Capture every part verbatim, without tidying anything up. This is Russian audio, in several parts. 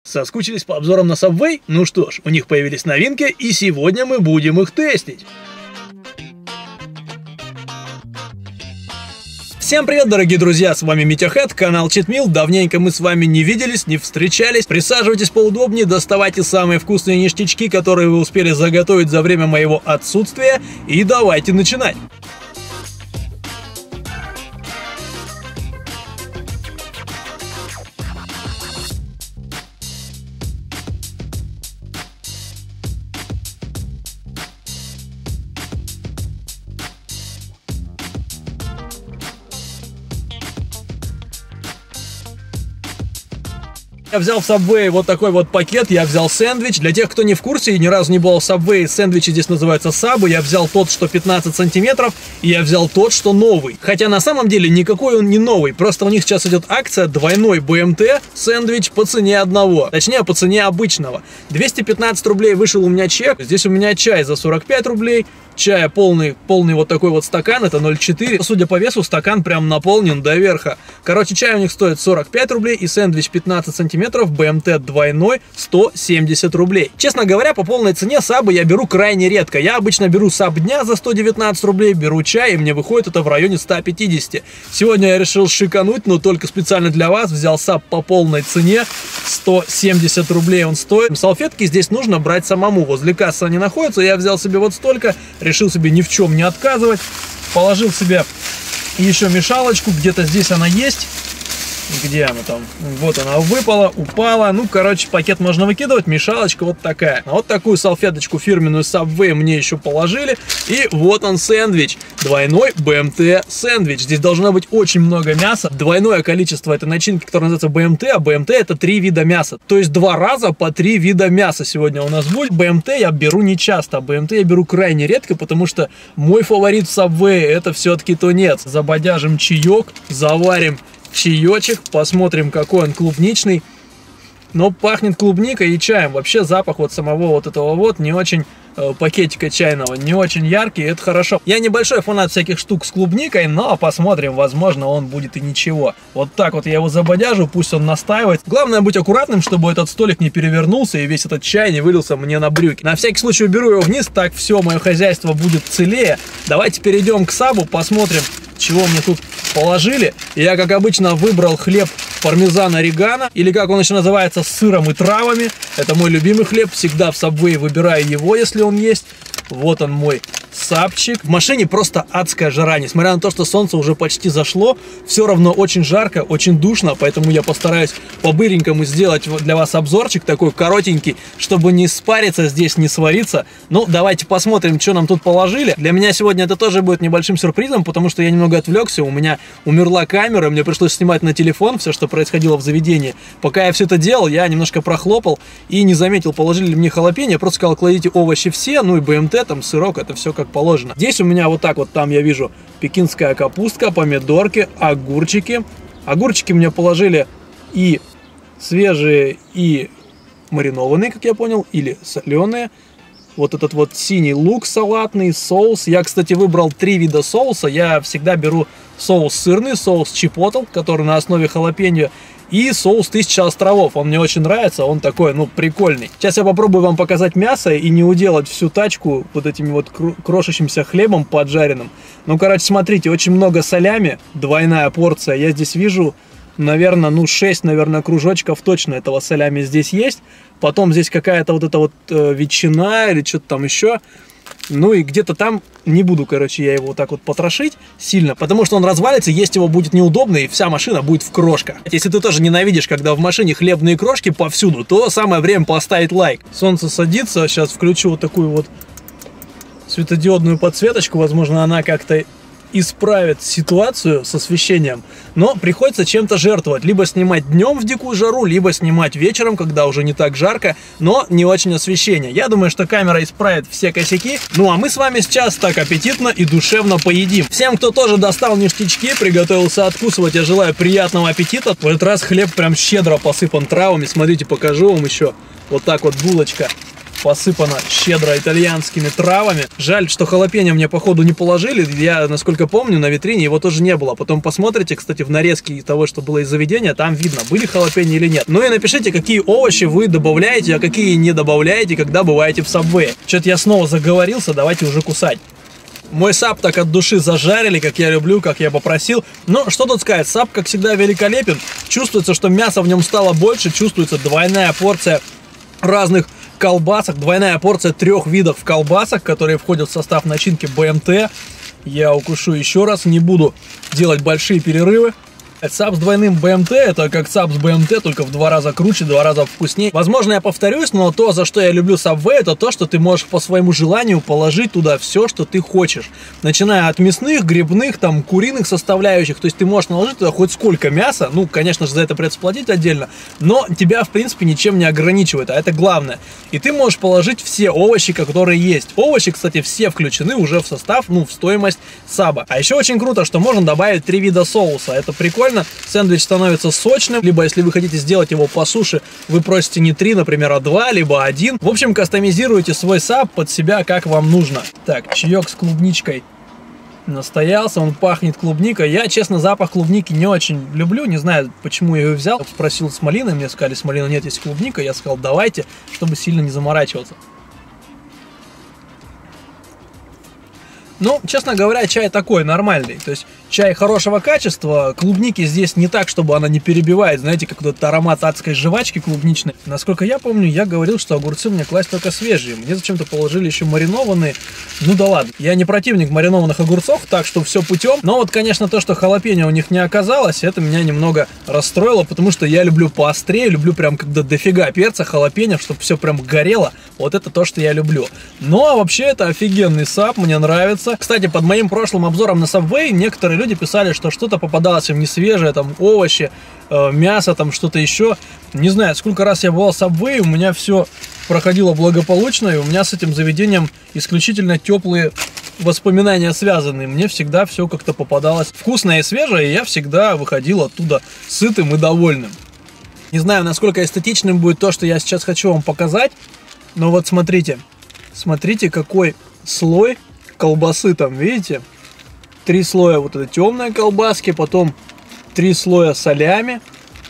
Соскучились по обзорам на Subway? Ну что ж, у них появились новинки, и сегодня мы будем их тестить. Всем привет, дорогие друзья, с вами Митяхэт, канал Читмил. Давненько мы с вами не виделись, не встречались. Присаживайтесь поудобнее, доставайте самые вкусные ништячки, которые вы успели заготовить за время моего отсутствия, и давайте начинать. Я взял в Subway вот такой вот пакет, я взял сэндвич. Для тех, кто не в курсе и ни разу не был в Subway, сэндвичи здесь называются сабы. Я взял тот, что пятнадцать сантиметров, и я взял тот, что новый. Хотя на самом деле никакой он не новый, просто у них сейчас идет акция двойной бэ эм тэ сэндвич по цене одного. Точнее, по цене обычного. двести пятнадцать рублей вышел у меня чек. Здесь у меня чай за сорок пять рублей. Чая полный, полный вот такой вот стакан, это ноль целых четыре. Судя по весу, стакан прям наполнен до верха. Короче, чай у них стоит сорок пять рублей, и сэндвич пятнадцать сантиметров бэ эм тэ двойной сто семьдесят рублей. Честно говоря, по полной цене сабы я беру крайне редко. Я обычно беру саб дня за сто девятнадцать рублей, беру чай, и мне выходит это в районе ста пятидесяти. Сегодня я решил шикануть, но только специально для вас взял саб по полной цене. сто семьдесят рублей он стоит. Салфетки здесь нужно брать самому. Возле кассы они находятся. Я взял себе вот столько. Решил себе ни в чем не отказывать. Положил себе еще мешалочку. Где-то здесь она есть. Где она там? Вот она выпала, упала. Ну, короче, пакет можно выкидывать. Мешалочка вот такая. Вот такую салфеточку фирменную Subway мне еще положили. И вот он сэндвич. Двойной бэ эм тэ сэндвич. Здесь должно быть очень много мяса. Двойное количество этой начинки, которая называется бэ эм тэ. А бэ эм тэ это три вида мяса. То есть два раза по три вида мяса сегодня у нас будет. бэ эм тэ я беру не часто. А бэ эм тэ я беру крайне редко, потому что мой фаворит в Subway это все-таки тунец. Забодяжим чаек, заварим чаечек, посмотрим, какой он клубничный. Но пахнет клубникой и чаем. Вообще запах вот самого вот этого вот не очень э, пакетика чайного, не очень яркий, это хорошо. Я небольшой фанат всяких штук с клубникой, но посмотрим, возможно, он будет и ничего. Вот так вот я его забодяжу, пусть он настаивает. Главное быть аккуратным, чтобы этот столик не перевернулся и весь этот чай не вылился мне на брюки. На всякий случай уберу его вниз, так все, мое хозяйство будет целее. Давайте перейдем к сабу, посмотрим, чего мне тут положили. Я, как обычно, выбрал хлеб пармезан орегано, или как он еще называется, с сыром и травами. Это мой любимый хлеб, всегда в Subway выбираю его, если он есть. Вот он мой сапчик. В машине просто адская жара, несмотря на то, что солнце уже почти зашло, все равно очень жарко, очень душно, поэтому я постараюсь по-быренькому сделать для вас обзорчик такой коротенький, чтобы не спариться здесь, не свариться. Ну, давайте посмотрим, что нам тут положили. Для меня сегодня это тоже будет небольшим сюрпризом, потому что я немного отвлекся, у меня умерла камера, мне пришлось снимать на телефон все, что происходило в заведении. Пока я все это делал, я немножко прохлопал и не заметил, положили ли мне халапеньо, я просто сказал, кладите овощи все, ну и бэ эм тэ, там сырок, это все как положено. Здесь у меня вот так вот, там я вижу пекинская капустка, помидорки, огурчики. Огурчики мне положили и свежие, и маринованные, как я понял, или соленые. Вот этот вот синий лук салатный, соус. Я, кстати, выбрал три вида соуса. Я всегда беру соус сырный, соус чипотл, который на основе халапеньо, и соус тысяча островов. Он мне очень нравится, он такой, ну, прикольный. Сейчас я попробую вам показать мясо и не уделать всю тачку вот этими вот крошащимся хлебом поджаренным. Ну, короче, смотрите, очень много салями, двойная порция. Я здесь вижу, наверное, ну, шесть, наверное, кружочков точно этого салями здесь есть. Потом здесь какая-то вот эта вот э, ветчина или что-то там еще. Ну и где-то там, не буду, короче, я его вот так вот потрошить сильно, потому что он развалится, есть его будет неудобно, и вся машина будет в крошках. Если ты тоже ненавидишь, когда в машине хлебные крошки повсюду, то самое время поставить лайк. Солнце садится, сейчас включу вот такую вот светодиодную подсветочку, возможно, она как-то исправит ситуацию с освещением, но приходится чем-то жертвовать. Либо снимать днем в дикую жару, либо снимать вечером, когда уже не так жарко, но не очень освещение. Я думаю, что камера исправит все косяки. Ну а мы с вами сейчас так аппетитно и душевно поедим. Всем, кто тоже достал ништячки, приготовился откусывать, я желаю приятного аппетита. В этот раз хлеб прям щедро посыпан травами. Смотрите, покажу вам еще. Вот так вот булочка посыпано щедро итальянскими травами. Жаль, что халапеньо мне походу не положили. Я, насколько помню, на витрине его тоже не было. Потом посмотрите, кстати, в нарезке того, что было из заведения, там видно, были халапеньо или нет. Ну и напишите, какие овощи вы добавляете, а какие не добавляете, когда бываете в Subway. Что-то я снова заговорился, давайте уже кусать. Мой саб так от души зажарили, как я люблю, как я попросил. Ну, что тут сказать, саб, как всегда, великолепен. Чувствуется, что мяса в нем стало больше, чувствуется двойная порция разных колбасок, двойная порция трех видов колбасок, которые входят в состав начинки бэ эм тэ. Я укушу еще раз, не буду делать большие перерывы. Саб с двойным бэ эм тэ это как саб с бэ эм тэ, только в два раза круче, в два раза вкуснее. Возможно, я повторюсь, но то, за что я люблю Subway, это то, что ты можешь по своему желанию положить туда все, что ты хочешь. Начиная от мясных, грибных, там, куриных составляющих. То есть ты можешь наложить туда хоть сколько мяса. Ну, конечно же, за это придется платить отдельно. Но тебя, в принципе, ничем не ограничивает. А это главное. И ты можешь положить все овощи, которые есть. Овощи, кстати, все включены уже в состав, ну, в стоимость саба. А еще очень круто, что можно добавить три вида соуса. Это прикольно. Сэндвич становится сочным, либо если вы хотите сделать его по суше, вы просите не три, например, а два, либо один. В общем, кастомизируйте свой саб под себя, как вам нужно. Так, чаек с клубничкой настоялся, он пахнет клубникой. Я, честно, запах клубники не очень люблю, не знаю, почему я его взял. Спросил с малиной, мне сказали, с малиной нет, есть клубника. Я сказал, давайте, чтобы сильно не заморачиваться. Ну, честно говоря, чай такой, нормальный. То есть чай хорошего качества. Клубники здесь не так, чтобы она не перебивает. Знаете, как вот этот аромат адской жвачки клубничной. Насколько я помню, я говорил, что огурцы мне класть только свежие. Мне зачем-то положили еще маринованные. Ну да ладно. Я не противник маринованных огурцов, так что все путем. Но вот, конечно, то, что халапеньо у них не оказалось, это меня немного расстроило, потому что я люблю поострее, люблю прям когда дофига перца, халапеньо, чтобы все прям горело. Вот это то, что я люблю. Ну, а вообще это офигенный саб, мне нравится. Кстати, под моим прошлым обзором на Subway некоторые люди писали, что что-то попадалось им не свежее, там овощи, э, мясо, там что-то еще. Не знаю, сколько раз я бывал в Subway, у меня все проходило благополучно, и у меня с этим заведением исключительно теплые воспоминания связаны. Мне всегда все как-то попадалось вкусное и свежее, и я всегда выходил оттуда сытым и довольным. Не знаю, насколько эстетичным будет то, что я сейчас хочу вам показать, но вот смотрите, смотрите, какой слой колбасы там, видите? Три слоя вот этой темной колбаски, потом три слоя солями,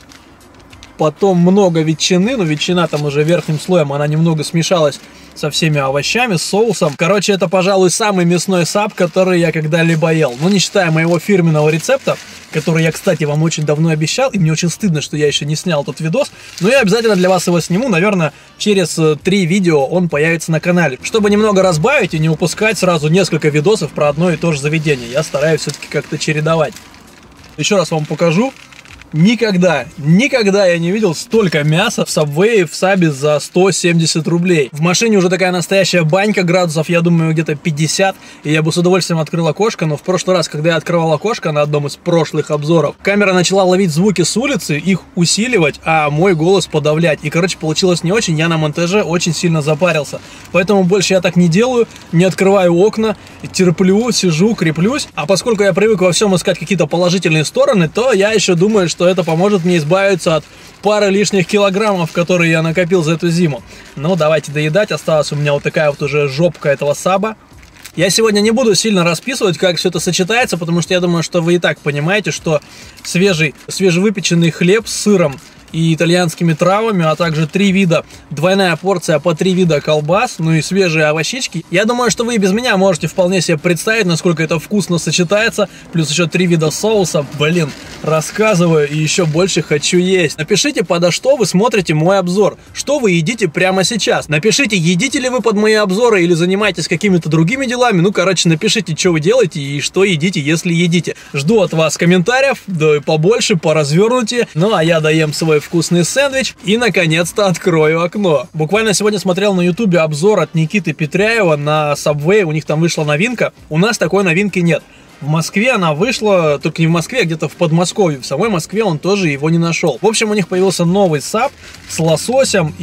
потом много ветчины, но ветчина там уже верхним слоем, она немного смешалась со всеми овощами, с соусом. Короче, это, пожалуй, самый мясной саб, который я когда-либо ел. Ну, не считая моего фирменного рецепта, который я, кстати, вам очень давно обещал, и мне очень стыдно, что я еще не снял тот видос, но я обязательно для вас его сниму, наверное, через три видео он появится на канале. Чтобы немного разбавить и не упускать сразу несколько видосов про одно и то же заведение, я стараюсь все-таки как-то чередовать. Еще раз вам покажу. Никогда, никогда я не видел столько мяса в Subway, в сабе за сто семьдесят рублей. В машине уже такая настоящая банька градусов, я думаю, где-то пятьдесят. И я бы с удовольствием открыл окошко, но в прошлый раз, когда я открывал окошко на одном из прошлых обзоров, камера начала ловить звуки с улицы, их усиливать, а мой голос подавлять. И, короче, получилось не очень, я на монтаже очень сильно запарился. Поэтому больше я так не делаю, не открываю окна, терплю, сижу, креплюсь. А поскольку я привык во всем искать какие-то положительные стороны, то я еще думаю, что что это поможет мне избавиться от пары лишних килограммов, которые я накопил за эту зиму. Ну, давайте доедать. Осталась у меня вот такая вот уже жопка этого саба. Я сегодня не буду сильно расписывать, как все это сочетается, потому что я думаю, что вы и так понимаете, что свежий, свежевыпеченный хлеб с сыром и итальянскими травами, а также три вида, двойная порция по три вида колбас, ну и свежие овощички. Я думаю, что вы и без меня можете вполне себе представить, насколько это вкусно сочетается, плюс еще три вида соуса. Блин, рассказываю и еще больше хочу есть. Напишите, подо что вы смотрите мой обзор, что вы едите прямо сейчас. Напишите, едите ли вы под мои обзоры или занимаетесь какими-то другими делами. Ну, короче, напишите, что вы делаете и что едите, если едите. Жду от вас комментариев, да и побольше, поразвернутее. Ну, а я доем свой вкусный сэндвич и, наконец-то, открою окно. Буквально сегодня смотрел на ютубе обзор от Никиты Петряева на Subway, у них там вышла новинка. У нас такой новинки нет. В Москве она вышла, только не в Москве, а где-то в Подмосковье. В самой Москве он тоже его не нашел. В общем, у них появился новый саб с лососем и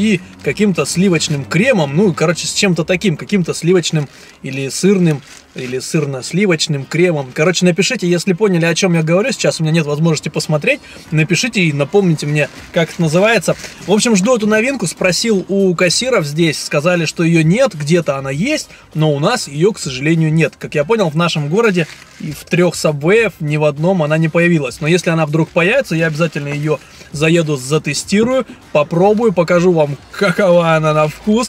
каким-то сливочным кремом, ну, короче, с чем-то таким, каким-то сливочным или сырным, или сырно-сливочным кремом. Короче, напишите, если поняли, о чем я говорю. Сейчас у меня нет возможности посмотреть. Напишите и напомните мне, как это называется. В общем, жду эту новинку. Спросил у кассиров здесь. Сказали, что ее нет. Где-то она есть, но у нас ее, к сожалению, нет. Как я понял, в нашем городе и в трех сабвеях ни в одном она не появилась. Но если она вдруг появится, я обязательно ее заеду, затестирую, попробую, покажу вам, какова она на вкус.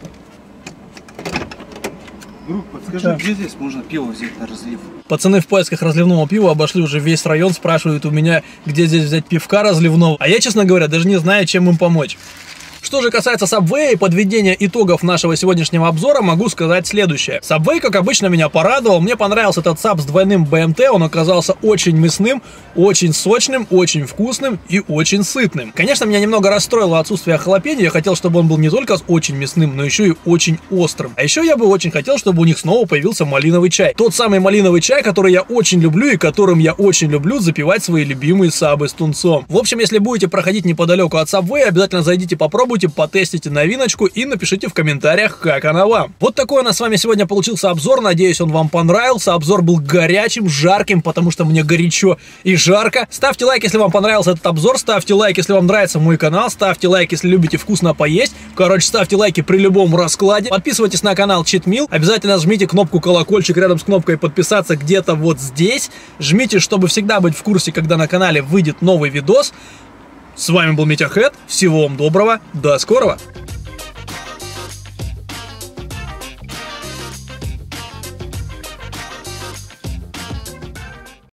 Друг, подскажи, где здесь можно пиво взять на разлив? Пацаны в поисках разливного пива обошли уже весь район, спрашивают у меня, где здесь взять пивка разливного. А я, честно говоря, даже не знаю, чем им помочь. Что же касается Subway и подведения итогов нашего сегодняшнего обзора, могу сказать следующее. Subway, как обычно, меня порадовал. Мне понравился этот саб с двойным бэ эм тэ. Он оказался очень мясным, очень сочным, очень вкусным и очень сытным. Конечно, меня немного расстроило отсутствие халапеньо. Я хотел, чтобы он был не только очень мясным, но еще и очень острым. А еще я бы очень хотел, чтобы у них снова появился малиновый чай. Тот самый малиновый чай, который я очень люблю и которым я очень люблю запивать свои любимые сабы с тунцом. В общем, если будете проходить неподалеку от Subway, обязательно зайдите, попробуйте. Потестите новиночку и напишите в комментариях, как она вам. Вот такой у нас с вами сегодня получился обзор. Надеюсь, он вам понравился. Обзор был горячим, жарким, потому что мне горячо и жарко. Ставьте лайк, если вам понравился этот обзор. Ставьте лайк, если вам нравится мой канал. Ставьте лайк, если любите вкусно поесть. Короче, ставьте лайки при любом раскладе. Подписывайтесь на канал Cheat Meal. Обязательно жмите кнопку колокольчик рядом с кнопкой подписаться где-то вот здесь. Жмите, чтобы всегда быть в курсе, когда на канале выйдет новый видос. С вами был Митя Хэт, всего вам доброго, до скорого!